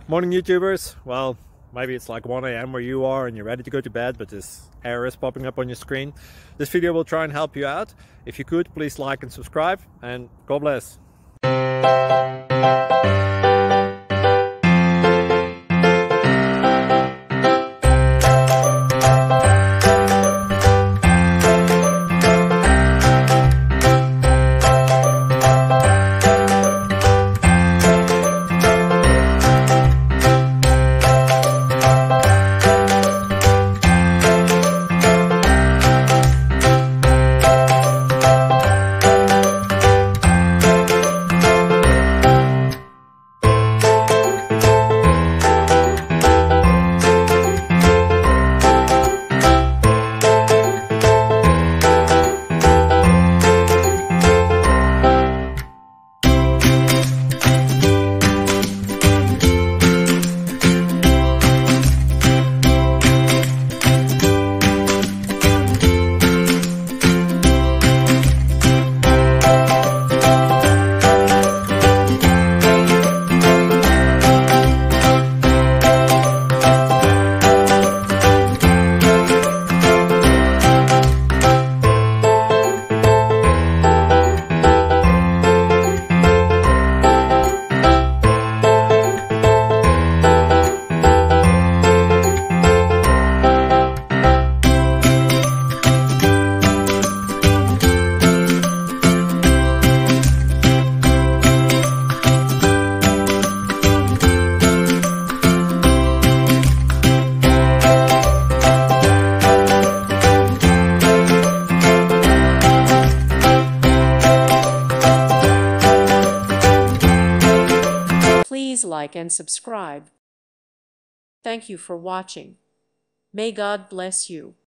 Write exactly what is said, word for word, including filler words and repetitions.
Morning YouTubers. Well, maybe it's like one A M where you are and you're ready to go to bed, but this error is popping up on your screen. This video will try and help you out. If you could, please like and subscribe, and God bless. Please like and subscribe. Thank you for watching. May God bless you.